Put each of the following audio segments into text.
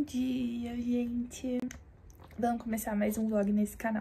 dia, gente! Vamos começar mais um vlog nesse canal.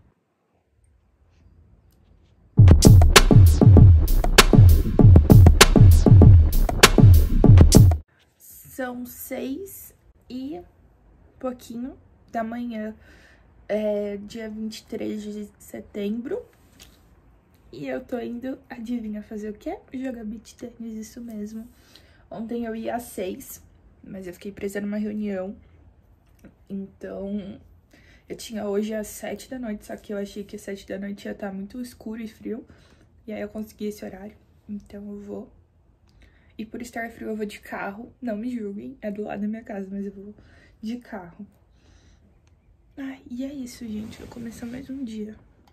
São 6 e pouquinho da manhã, dia 23 de setembro. E eu tô indo, adivinha, fazer o quê? Jogar beach tênis, isso mesmo. Ontem eu ia às 6, mas eu fiquei presa numa reunião. Então, eu tinha hoje às 7 da noite, só que eu achei que às 7 da noite ia estar muito escuro e frio. E aí eu consegui esse horário, então eu vou. E por estar frio eu vou de carro, não me julguem, é do lado da minha casa, mas eu vou de carro. Ai, e é isso, gente, vai começar mais um dia.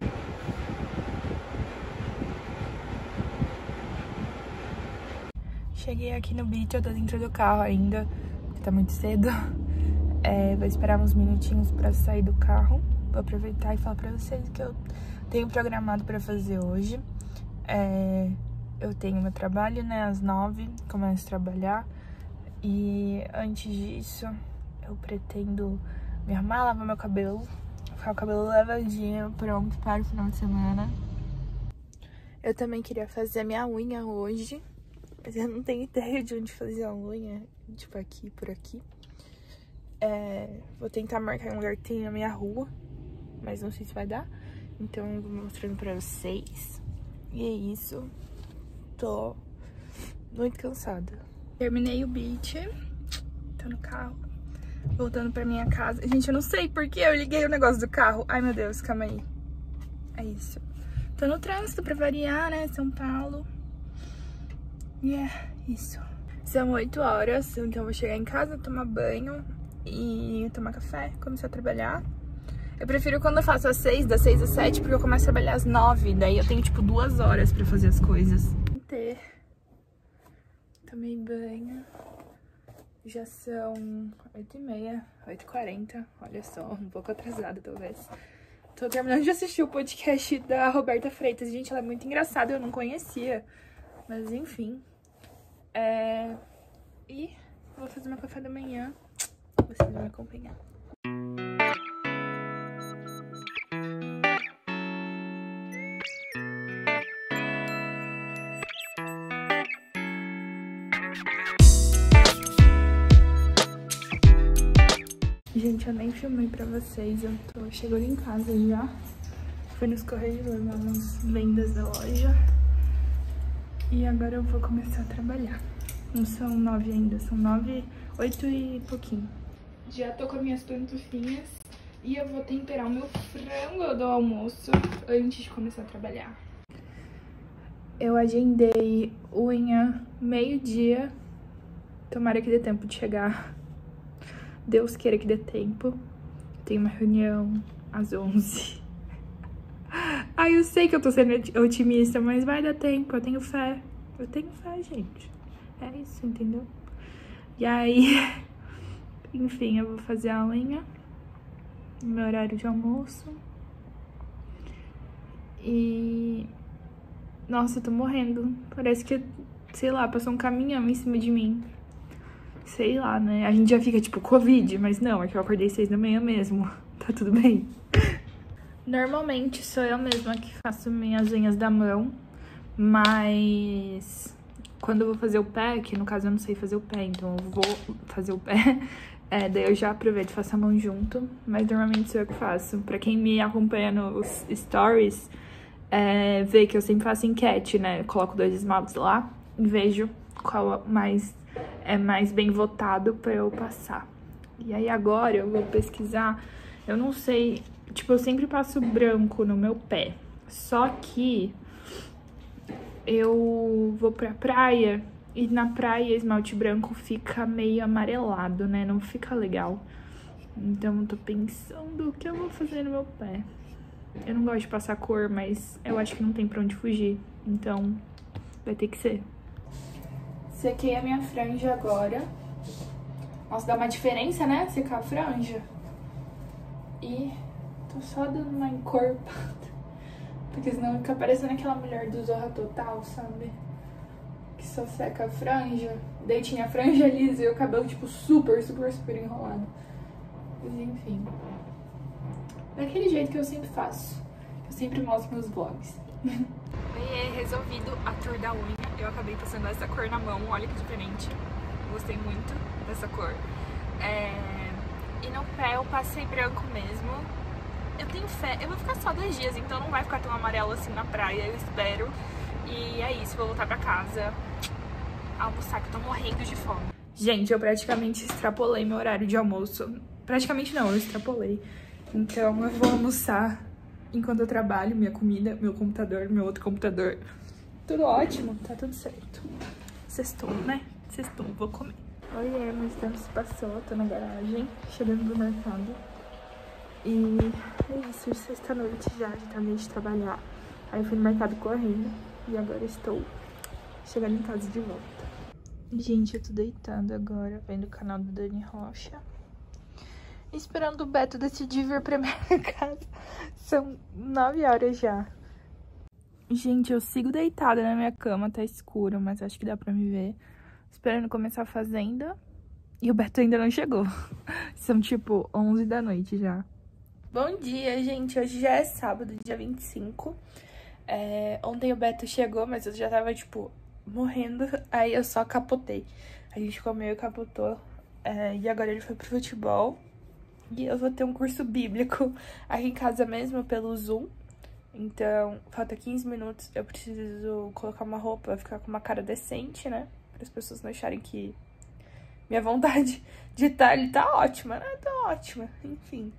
Cheguei aqui no beach, eu tô dentro do carro ainda, porque tá muito cedo. Vou esperar uns minutinhos pra sair do carro. Vou aproveitar e falar pra vocês que eu tenho programado pra fazer hoje. Eu tenho meu trabalho, né, às 9, começo a trabalhar. E antes disso, eu pretendo me arrumar, lavar meu cabelo, ficar com o cabelo lavadinho, pronto para o final de semana. Eu também queria fazer minha unha hoje, mas eu não tenho ideia de onde fazer a unha, tipo aqui, por aqui. Vou tentar marcar um lugar que tem na minha rua, mas não sei se vai dar. Então eu vou mostrando pra vocês. E é isso. Tô muito cansada. Terminei o beach, tô no carro, voltando pra minha casa. Gente, eu não sei porque eu liguei o negócio do carro. Ai, meu Deus, calma aí. É isso. Tô no trânsito pra variar, né, São Paulo. E é isso. São 8 horas, então eu vou chegar em casa, tomar banho e tomar café, começar a trabalhar. Eu prefiro quando eu faço às 6, das 6 às 7, porque eu começo a trabalhar às 9, daí eu tenho tipo 2 horas pra fazer as coisas. Tomei banho, já são 8h30, 8h40, olha só, um pouco atrasada talvez. Tô terminando de assistir o podcast da Roberta Freitas, gente, ela é muito engraçada, eu não conhecia, mas enfim. E vou fazer meu café da manhã, vocês vão me acompanhar. Gente, eu nem filmei pra vocês, eu tô chegando em casa já. Fui nos Correios levar umas vendas da loja. E agora eu vou começar a trabalhar. Não são 9 ainda, são 9, 8 e pouquinho. Já tô com as minhas pantufinhas e eu vou temperar o meu frango do almoço antes de começar a trabalhar. Eu agendei unha meio-dia. Tomara que dê tempo de chegar. Deus queira que dê tempo. Tem uma reunião às 11. Ai, eu sei que eu tô sendo otimista, mas vai dar tempo. Eu tenho fé. Eu tenho fé, gente. É isso, entendeu? E aí, enfim, eu vou fazer a unha no meu horário de almoço. E... nossa, eu tô morrendo. Parece que, sei lá, passou um caminhão em cima de mim. Sei lá, né? A gente já fica tipo Covid, mas não, é que eu acordei 6 da manhã mesmo. Tá tudo bem. Normalmente sou eu mesma que faço minhas unhas da mão, mas quando eu vou fazer o pé, que no caso eu não sei fazer o pé, então eu vou fazer o pé, daí eu já aproveito e faço a mão junto, mas normalmente sou eu que faço. Pra quem me acompanha nos stories, vê que eu sempre faço enquete, né? Eu coloco 2 esmaltes lá e vejo qual é mais bem votado pra eu passar. E aí agora eu vou pesquisar, eu não sei, tipo, eu sempre passo branco no meu pé, só que eu vou pra praia e na praia esmalte branco fica meio amarelado, né, não fica legal. Então eu tô pensando o que eu vou fazer no meu pé. Eu não gosto de passar cor, mas eu acho que não tem pra onde fugir, então vai ter que ser. Sequei a minha franja agora. Nossa, dá uma diferença, né? Secar a franja. E tô só dando uma encorpada. Porque senão fica parecendo aquela mulher do Zorra Total, sabe? Que só seca a franja. Daí tinha a franja lisa e o cabelo, tipo, super enrolado. Mas enfim. Daquele jeito que eu sempre faço. Eu sempre mostro meus vlogs. E resolvido a tour da unha. Eu acabei passando essa cor na mão, olha que diferente. Gostei muito dessa cor. E no pé eu passei branco mesmo. Eu tenho fé, eu vou ficar só 2 dias, então não vai ficar tão amarelo assim na praia, eu espero. E é isso, vou voltar pra casa almoçar, que eu tô morrendo de fome. Gente, eu praticamente extrapolei meu horário de almoço. Praticamente não, eu extrapolei. Então eu vou almoçar enquanto eu trabalho, minha comida, meu computador, meu outro computador. Tudo ótimo, tá tudo certo. Sextou, né? Sextou, vou comer. Oi, muito tempo se passou, tô na garagem, chegando do mercado. E é isso, sexta-noite já terminei de trabalhar. Aí eu fui no mercado correndo e agora estou chegando em casa de volta. Gente, eu tô deitada agora, vendo o canal do Dani Rocha. Esperando o Beto decidir vir pra minha casa. São 9 horas já. Gente, eu sigo deitada na minha cama, tá escuro, mas acho que dá pra me ver. Esperando começar a fazenda. E o Beto ainda não chegou. São tipo 11 da noite já. Bom dia, gente. Hoje já é sábado, dia 25. Ontem o Beto chegou, mas eu já tava, tipo, morrendo. Aí eu só capotei. A gente comeu e capotou. E agora ele foi pro futebol. E eu vou ter um curso bíblico aqui em casa mesmo, pelo Zoom. Então, falta 15 minutos. Eu preciso colocar uma roupa, ficar com uma cara decente, né? Para as pessoas não acharem que minha vontade de estar ali tá ótima, né? Tá ótima, enfim.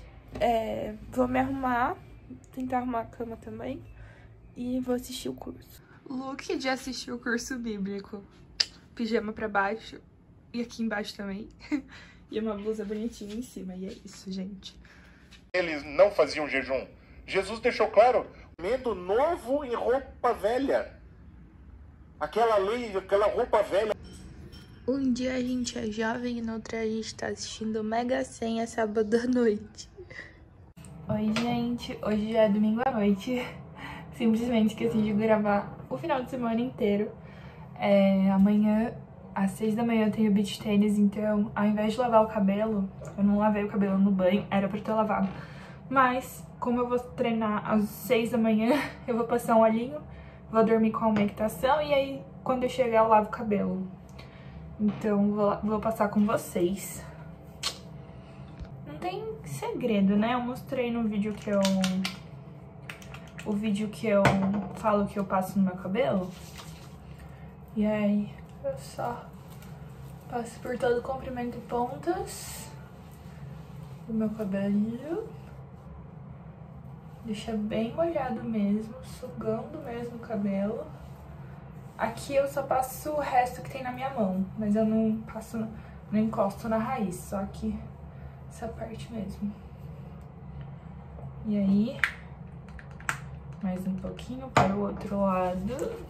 Vou me arrumar, tentar arrumar a cama também. E vou assistir o curso. Look de assistir o curso bíblico. Pijama pra baixo. E aqui embaixo também. E uma blusa bonitinha em cima. E é isso, gente. Eles não faziam jejum. Jesus deixou claro. Medo novo e roupa velha. Aquela lei, aquela roupa velha. Um dia a gente é jovem e no outro a gente tá assistindo Mega Senha sábado à noite. Oi, gente. Hoje já é domingo à noite. Simplesmente esqueci de gravar o final de semana inteiro. Amanhã, às 6 da manhã, eu tenho beach tênis, então, ao invés de lavar o cabelo, eu não lavei o cabelo no banho, era pra eu ter lavado. Mas, como eu vou treinar às 6 da manhã, eu vou passar um olhinho, vou dormir com a umectação e aí, quando eu chegar, eu lavo o cabelo. Então, vou passar com vocês. Não tem segredo, né? Eu mostrei no vídeo que eu... O vídeo que eu falo que eu passo no meu cabelo. E aí, eu só passo por todo o comprimento e pontas do meu cabelo. Deixa bem molhado mesmo, sugando mesmo o cabelo. Aqui eu só passo o resto que tem na minha mão, mas eu não passo, não encosto na raiz, só aqui essa parte mesmo. E aí, mais um pouquinho para o outro lado.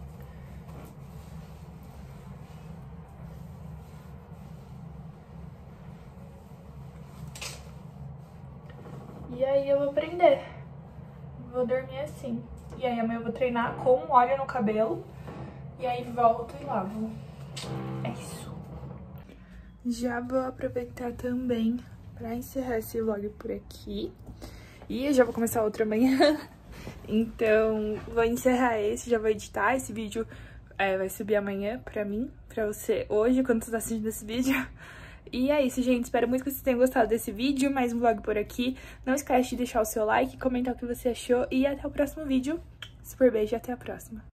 E aí eu vou prender. Vou dormir assim. E aí amanhã eu vou treinar com óleo no cabelo. E aí volto e lavo. É isso. Já vou aproveitar também pra encerrar esse vlog por aqui. E eu já vou começar outro amanhã. Então, vou encerrar esse, já vou editar. Esse vídeo vai subir amanhã pra mim, pra você hoje, quando você tá assistindo esse vídeo. E é isso, gente. Espero muito que vocês tenham gostado desse vídeo. Mais um vlog por aqui. Não esquece de deixar o seu like, comentar o que você achou. E até o próximo vídeo. Super beijo e até a próxima.